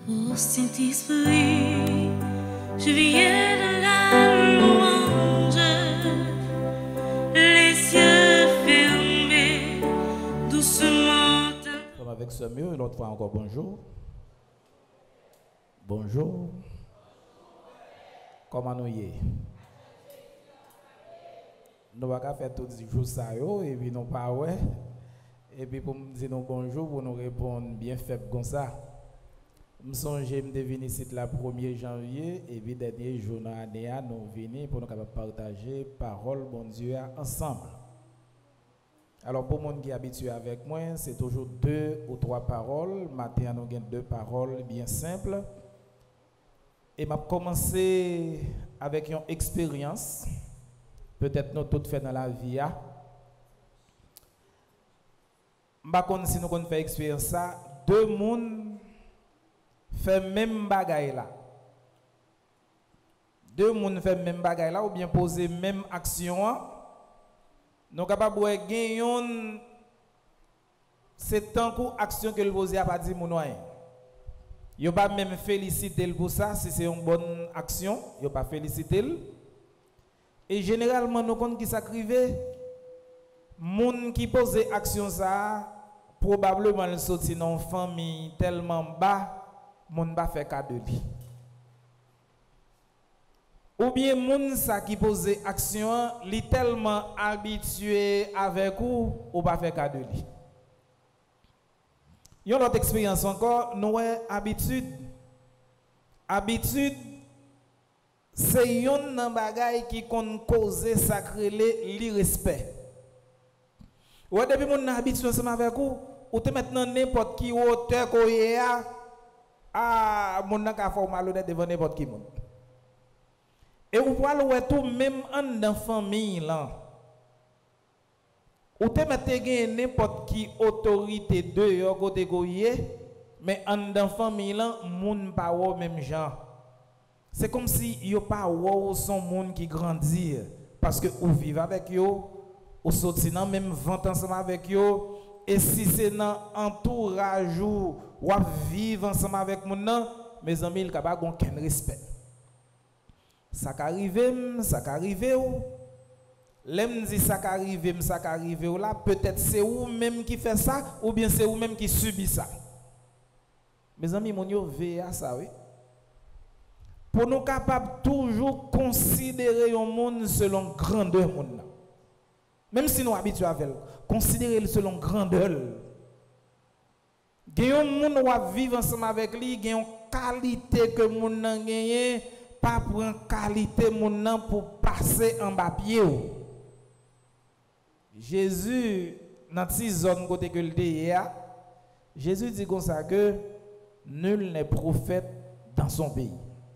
Ô Saint-Esprit, je viens de la louange, les yeux fermés, doucement. Comme avec ce mieux, une autre fois encore bonjour. Bonjour. Comment nous y est? Nous ne pouvons pas faire tous les jours ça, et puis nous pas ouais. Et puis pour nous dire bonjour, pour nous répondre bien faible comme ça. Je songe de venir ici le 1er janvier, et puis dernier jour de l'année, nous venons pour nous partager parole bon Dieu ensemble. Alors pour les gens qui sont habitués avec moi, c'est toujours 2 ou 3 paroles. Maintenant, nous avons 2 paroles bien simples. Et je vais commencer avec une expérience. Peut-être nous tous fait dans la vie. Je ne sais pas si nous avons fait expérience ça. 2 personnes font même bagaille là. 2 personnes font même bagaille là ou bien poser même action. Nous sommes capables de gagner. C'est tant que action que le posé a pas dit mon noyer. Yo pas même féliciter pour ça si c'est une bonne action, yo pas féliciter. Et généralement nous compte qui s'acrive moun qui pose action ça probablement le sorti dans famille tellement bas moun pas fait cadeau lui. Ou bien moun ça qui pose action li tellement habitué avec ou pas fait cadeau lui. Yon l'autre expérience encore, nous avons habitude. Habitude, c'est yon nan bagay qui kon cause sacré l'irrespect. Ou depuis mon habitude ensemble avec ou te maintenant n'importe qui hauteur ko yé a mon nan ka fò malhonnête devant n'importe qui moun. Et ou poil ouais tout même en dans famille là. Ou te mette gen n'importe qui autorité de yo côté goyé mais en dans famille là moun pa wo même gens. C'est comme si yo pa wo son moun qui grandit parce que ou vivre avec yo ou sorti dans même vente ensemble avec yo et si c'est dans entourage ou vivre ensemble avec moun nan mes amis il ka pas aucun respect. Ça qu'arrive ou l'aime dit ça qu'arrive là peut-être c'est vous même qui fait ça ou bien c'est vous même qui subit ça. Mes amis mon yo veille à ça oui. Pour nous capables toujours considérer un monde selon grandeur monde. Même si nous habitués avec considérer selon grandeur. Gayon monde va vivre ensemble avec lui, gayon qualité que monde nan gagné pas prendre qualité monde nan pour passer en bas pied. Jésus, dans cette zone côté que le Jésus dit comme ça que nul n'est prophète dans son pays.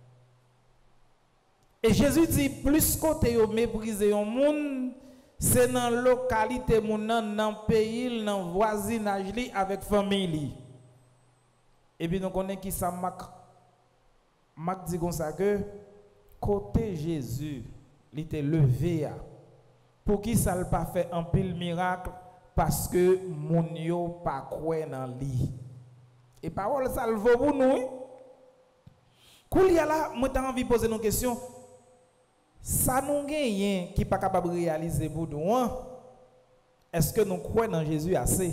Et Jésus dit plus côté yo mépriser un monde, c'est dans la localité moun nan, dans le pays, dans le voisinage li avec famille. Et puis nous connaissons qui ça Marc dit comme ça que côté Jésus, il était levé pour qui ça n'a pas fait un pile miracle parce que moun yo pas croire dans lui. Et parole ça le vaut pour nous. Koulia là, moi t'ai envie de poser une question. Ça nous gagne qui pas capable de réaliser pour nous. Est-ce que nous croyons dans Jésus assez?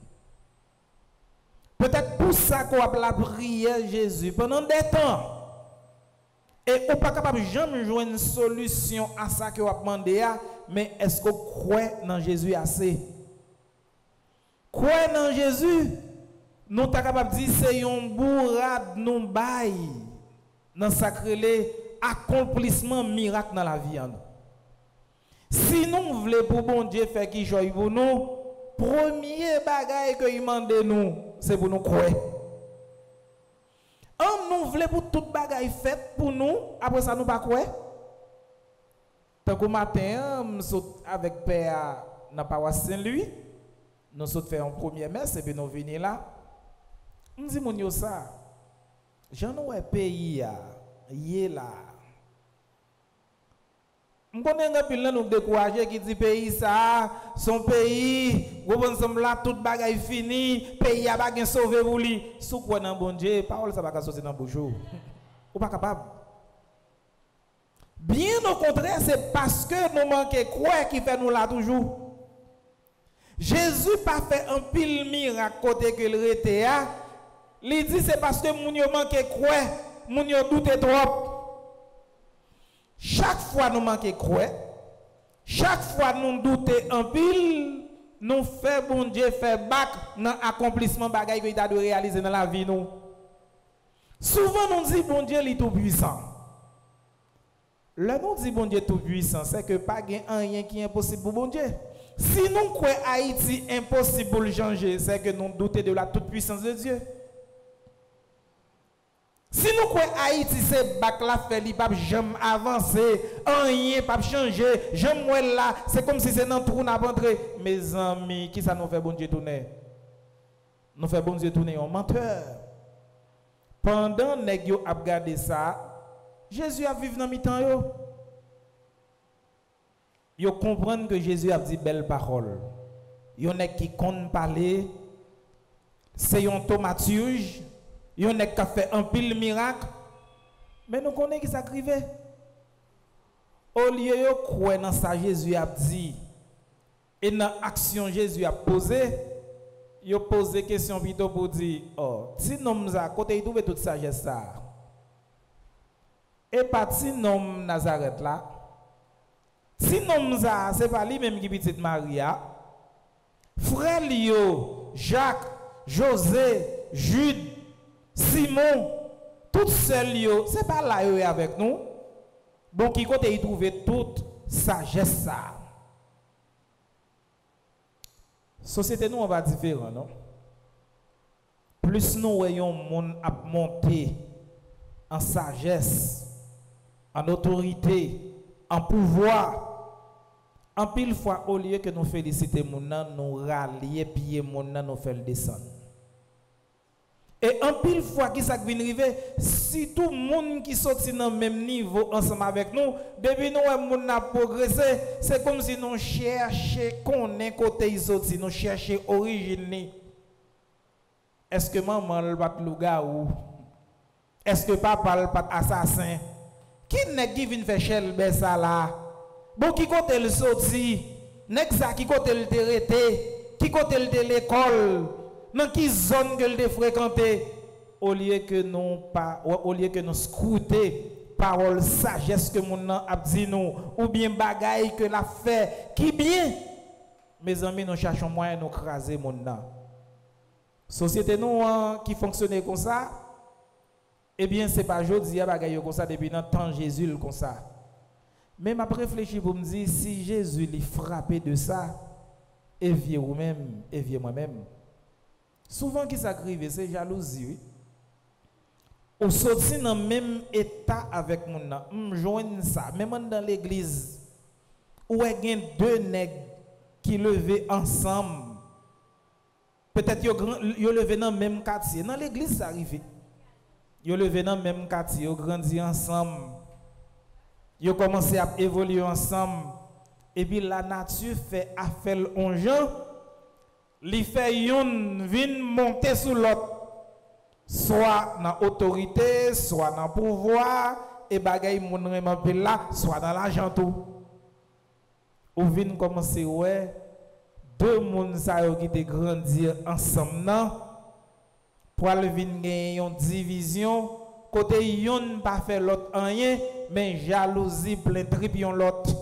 Peut-être pour ça qu'on a la prière Jésus pendant des temps. Et on pas capable jamais jouer une solution à ça que on a demandé, mais est-ce qu'on croit dans Jésus assez? Croire dans Jésus, nous sommes capables de dire c'est un bourrade nous bail dans sacré accomplissement miracle dans la vie. Si nous voulons pour bon Dieu faire qui joie pour nous, premier bagage que il demande nous, c'est pour nous croire. Nous voulons pour toute bagaille faite pour nous, après ça nous pas croire. Tant que matin, nous sommes avec Père dans la paroisse Saint-Louis, nous sommes fait un premier messe et puis nous venons là. Nous disons ça. J'en ai un pays, là. Je connais un pile nous décourager qui dit pays ça, son pays, vous ensemble là toute bagaille fini, pays a pas gain sauver pour lui. Sous quoi dans bon Dieu, parole ça va pas sortir dans bouche. Ou pas capable. Bien au contraire, c'est parce que nous manquons quoi qui fait nous là toujours. Jésus pas fait un pile miracle côté que le était là. Il dit c'est parce que moun yo manqué quoi, moun yo doute trop. Chaque fois nous manquons quoi, chaque fois nous doutons en pile, nous faisons bon Dieu faire bac dans l'accomplissement bagaille qu'il a de réaliser dans la vie nous. Souvent nous disons bon Dieu est tout puissant. Le nous dit bon Dieu tout puissant, c'est que pas rien qui est impossible pour bon Dieu. Si nous croyons Haïti impossible de changer, c'est que nous doutons de la toute puissance de Dieu. Si nous croyons Haïti, c'est bac la fait, il ne peut jamais avancer, rien ne peut changer, jamais là, c'est comme si c'est dans le trou n'a pas entré. Mes amis, qui ça nous fait bon Dieu tourner? Nous fait bon Dieu tourner un menteur. Pendant que nous avons regardé ça, Jésus a vécu dans le mi-temps. Ils comprennent que Jésus a dit belle parole. Il y en a qui comptent parler, c'est un thaumaturge. Il y en a qui fait un pile miracle. Mais nous connaissons qui s'acrivait. Au lieu de croire dans ça, Jésus a dit, et dans l'action Jésus a posé, il a posé question plutôt pour dire, oh, si nous avons côté il trouve toute sagesse ça. Et parti nom Nazareth là. Si nous avons, c'est pas lui même qui petite Maria. Frère Lio, Jacques, José, Jude, Simon, tout seul yo, c'est pas là yo avec nous. Bon qui côté il trouve toute sagesse ça. Société nous on va différent non. Plus nous voyons monde à monter en sagesse, en autorité, en pouvoir. En pile fois au lieu que nous féliciter mon nan, nous rallier pied mon nan, nous faire descendre. Et en pile fois qui ça vient arriver, si tout le monde qui sortit dans le même niveau ensemble avec nous, depuis nous on a progressé, c'est comme si nous cherchions qu'on est côté isolé, nous cherchions origine. Est-ce que maman le bat loup-garou? Est-ce que papa le bat assassin? Qui n'est qui vient faire chel ça là? Bon qui côté le sorti? N'est ça qui côté le terreté? Qui côté le l'école? Dans quelle zone que le fréquenter au lieu que nous scruter parole sagesse que mon a dit nous ou bien bagaille que la fait qui bien mes amis nous cherchons moyen de nous craser mon nan. Société nous qui fonctionne comme ça eh bien c'est pas jodi a bagaille comme ça depuis dans temps Jésus comme ça. Mais m'a réfléchi pour me dire si Jésus lui frappé de ça et vieux ou même et vieux moi-même. Souvent, qui s'acrive, c'est jalousie. Oui? Ou sorti dans le même état avec mon nom. Joigne ça, même dans l'église. Où il y a deux nègres qui levaient ensemble. Peut-être qu'ils levé dans le même quartier. Dans l'église, ça arrive. Ils levé dans le même quartier, ils grandi ensemble. Ils ont commencé à évoluer ensemble. Et puis la nature fait affaire en gens. Li fait yon vin monter sous l'autre, soit dans autorité, soit dans pouvoir, et bagay moun remen là, soit dans l'argent tout. Ou vin commencer ouais, deux moun sa yo qui te grandir ensemble nan, pour aller vin gagner une division, côté yon pas fait l'autre rien, mais jalousie plein trip yon l'autre.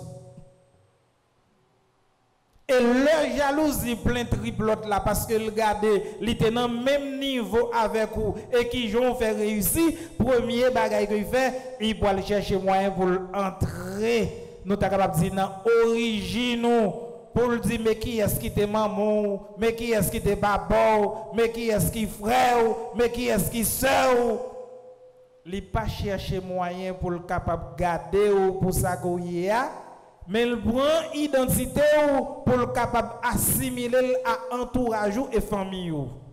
Et leur jalousie plein triplote là parce que le garde, il était dans le même niveau avec vous et qui ont fait réussir. Premier bagage qu'il fait, il peut aller chercher moyen pour entrer. Nous sommes capables de dire dans l'origine pour dire mais qui est-ce qui est maman, mais qui est-ce qui est papa, mais qui est-ce qui est frère, mais qui est-ce qui est soeur. Il ne pas chercher moyen pour le capable de garder ou pour ça qu'il y a. Mais il prend identité pour le capable assimiler à entourage et famille.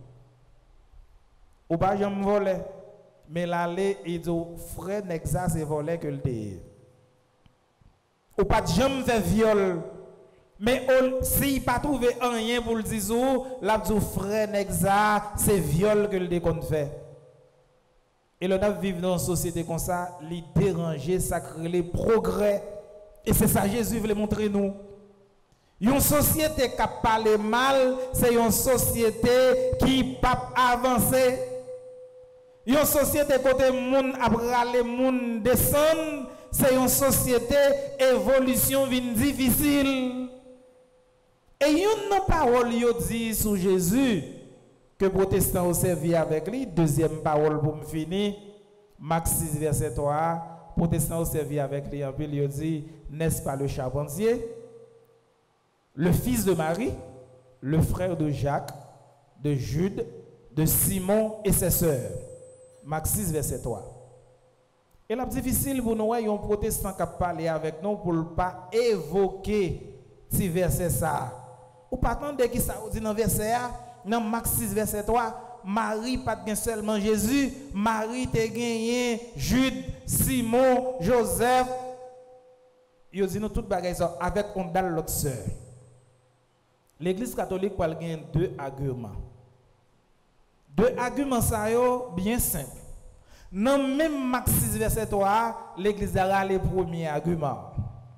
Ou pas jamais voler. Mais l'aller il dit frère n'exa c'est voler que le dé. ou pas de jamais faire viol. Mais s'il pas trouvé rien pour le dire, la frère Nexa, c'est viol que le déconne fait. Et le vivre dans une société comme ça, les déranger, ça crée les progrès. Et c'est ça Jésus voulait montrer nous. Une société qui parle mal, c'est une société qui ne peut pas avancer. Une société côté moun après moun descend, c'est une société évolution vient difficile. Et une parole yo dit sur Jésus que protestants ont servi avec lui. Deuxième parole pour me finir, Marc 6 verset 3, protestants ont servi avec lui. En plus il dit, n'est-ce pas le charpentier, le fils de Marie, le frère de Jacques, de Jude, de Simon et ses sœurs. Marc 6 verset 3. Et là difficile pour nous, un protestant qui parle avec nous pour ne pas évoquer ce verset ça. Ou pas attendre qui ça dit dans verset A, dans Marc 6 verset 3, Marie pas seulement Jésus, Marie te gagné Jude, Simon, Joseph. Il dit nous toutes bagaille avec on dal l'autre sœur. L'église catholique parle gagner deux arguments. Deux arguments ça yo bien simple. Dans même Marc 6 verset 3, l'église a le premier argument.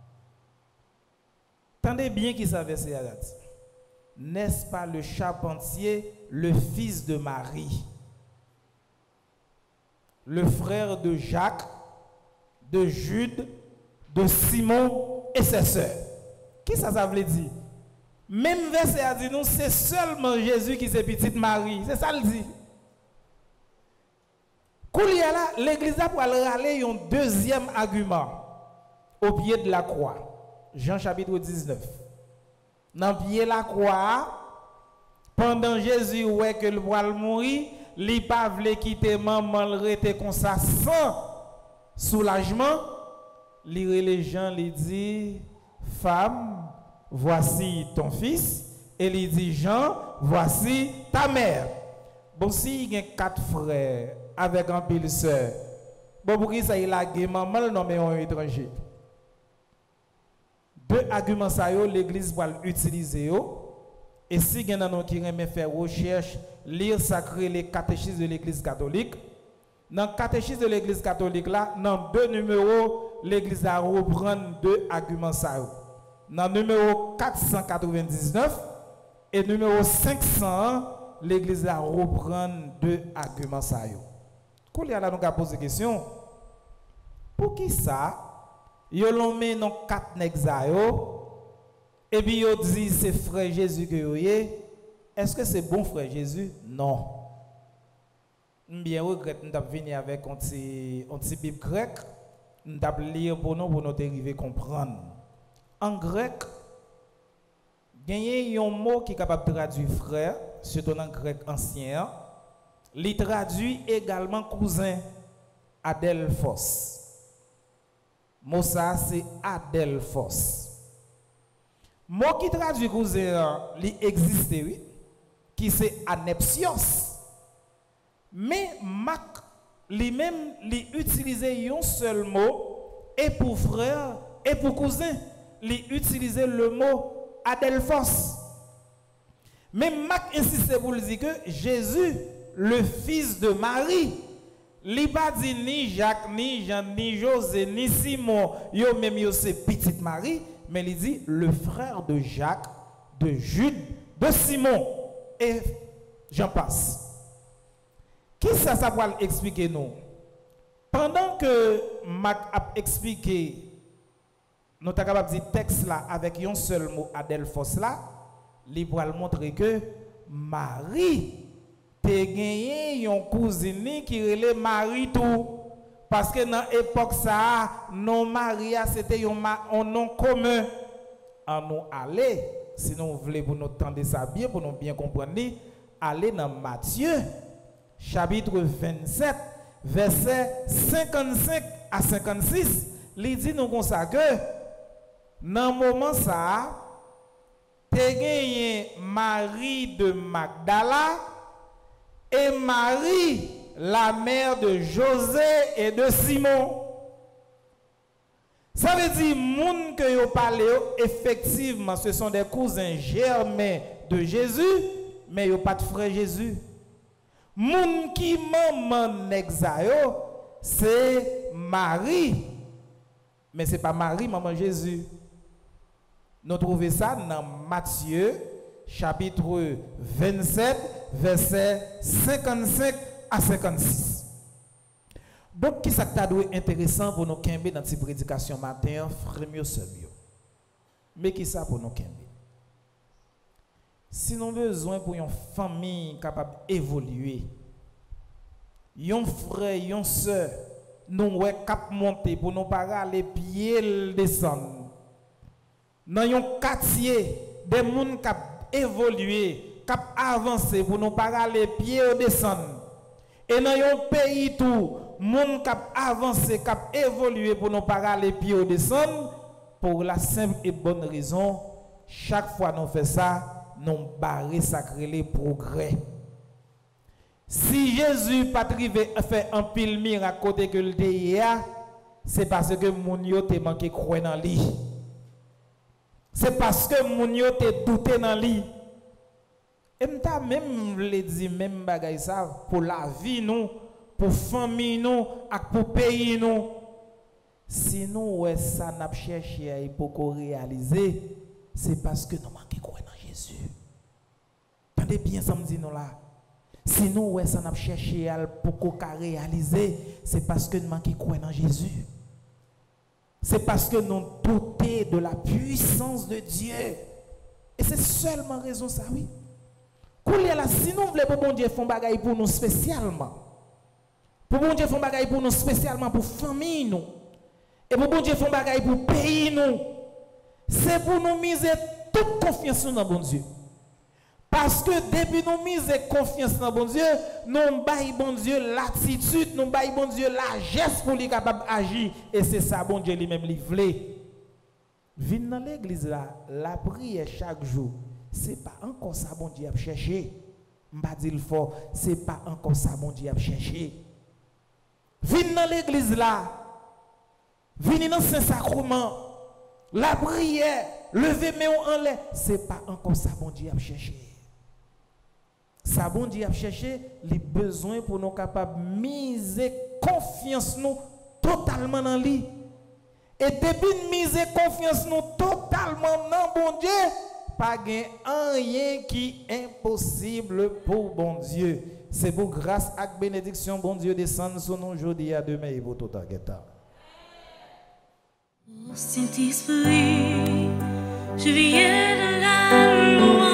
Tendez bien qui ça verset a dit. N'est-ce pas le charpentier, le fils de Marie, le frère de Jacques, de Jude, de Simon et ses sœurs? Qui ça veut dire? Même verset a dit nous, c'est seulement Jésus qui est petite Marie. C'est ça le dit. L'église a pour aller un deuxième argument au pied de la croix. Jean chapitre 19. Dans le pied de la croix, pendant Jésus ouais que le voile mourir, il pas voulu quitter maman, il était comme ça sans soulagement. Les gens lui dit, femme, voici ton fils, et il dit, Jean, voici ta mère. Bon, si il y a 4 frères avec un pile sœur, bon, pour qui ça il a gagné maman, non mais un étranger. Deux arguments ça l'église va l'utiliser. Et si il y en a qui aiment faire recherche, lire sacré les catéchismes de l'église catholique, dans le catéchisme de l'église catholique là, dans 2 numéros, l'église a reprendre 2 arguments ça. Dans le numéro 499 et numéro 500, l'église a reprendre 2 arguments ça. Quand il y a là, nous avons posé la question, pour qui ça? Yo l'ont mis dans 4 nexayo et puis yo dit c'est frère Jésus que yo est. Est-ce que c'est bon frère Jésus? Non. Bien regrette nous avons venir avec un petit bible grec, nous avons lire pour nous arriver à comprendre. En grec, il y a un mot qui est capable de traduire frère, surtout en grec ancien. Il traduit également cousin, adelphos. Mot ça c'est adelphos. Mot qui traduit cousin, il existe oui, qui c'est anepsios. Mais Marc lui-même il utilisait un seul mot et pour frère et pour cousin, il utilisait le mot adelphos. Mais Marc insiste pour dire que Jésus, le fils de Marie, il n'a pas dit ni Jacques, ni Jean, ni José, ni Simon, yo même yo c'est petite Marie, mais il dit le frère de Jacques, de Jude, de Simon, et j'en passe. Qui ça va expliquer nous? Pendant que Marc a expliqué, nous sommes capables de dire texte là avec un seul mot adelphos là, il va montrer que Marie te gagné une cousine qui relait Marie tout. Parce que dans l'époque ça, non Maria c'était un nom commun. En nous aller, si nous voulons pour nous entendre ça bien, pour nous bien comprendre, aller dans Matthieu, chapitre 27, verset 55 à 56, il dit nous comme ça que dans le moment ça, te gagné Marie de Magdala et Marie, la mère de José et de Simon. Ça veut dire moun que yo parle effectivement ce sont des cousins germains de Jésus mais yo pas de frère Jésus. Moun qui maman nexayo c'est Marie mais c'est pas Marie maman Jésus. Nous trouvons ça dans Matthieu chapitre 27 verset 55 à 56. Donc, qui ça t'a intéressant pour nous kembe dans cette prédication matin, frère mieux seul. Mais qui ça pour nous kembe? Si nous avons besoin pour une famille capable d'évoluer, un frère, une soeur, nous cap monter pour nous pas les pieds descendre. Dans un quartier, des gens cap évoluer, cap avancer pour nous pas les pieds descendre. Et dans un pays tout moun cap avancer, cap évoluer pour nous pas les pieds au descendre pour la simple et bonne raison chaque fois nous fait ça nous barrer sacré les progrès. Si Jésus pas arrivé fait un pile miracle côté que le DIA, c'est parce que moun yo te manqué croire dans lui. C'est parce que moun yo te douté dans lui. Et m'ta même le dit même bagay ça pour la vie nous, pour famille nous, et pour pays nous. Si nous ouais ça n'a cherché pour réaliser, c'est parce que nous manquons croire dans Jésus. Tendez bien ça me dit nous là. Si nous ouais ça n'a cherché pour réaliser, c'est parce que nous manquons croire dans Jésus. C'est parce que nous doutons de la puissance de Dieu. Et c'est seulement raison ça oui. Si nous voulons pour bon Dieu faire bagaille pour nous spécialement, pour bon Dieu faire bagaille pour nous spécialement pour famille nous, et pour bon Dieu faire bagaille pour pays nous, c'est pour nous miser toute confiance dans bon Dieu. Parce que depuis nous miser confiance dans bon Dieu, nous baillons bon Dieu l'attitude, nous baillons bon Dieu la geste pour lui capable d'agir, et c'est ça bon Dieu lui-même livré. Venez dans l'église là, la prière chaque jour. C'est pas encore ça bon Dieu a cherché. M'pa dire le fort, c'est pas encore ça bon Dieu a cherché. Venez dans l'église là. Venez dans Saint-Sacrement. La prière, levez mes mains en l'air, c'est pas encore ça bon Dieu a cherché. Ça bon Dieu a cherché les besoins pour nous capables miser confiance nous totalement dans lui. Et depuis miser confiance nous totalement dans bon Dieu, pas rien qui est impossible pour bon Dieu. C'est pour grâce et bénédiction, bon Dieu descend sur nous aujourd'hui à demain et pour tout à l'heure. Saint-Esprit, je viens de la louange.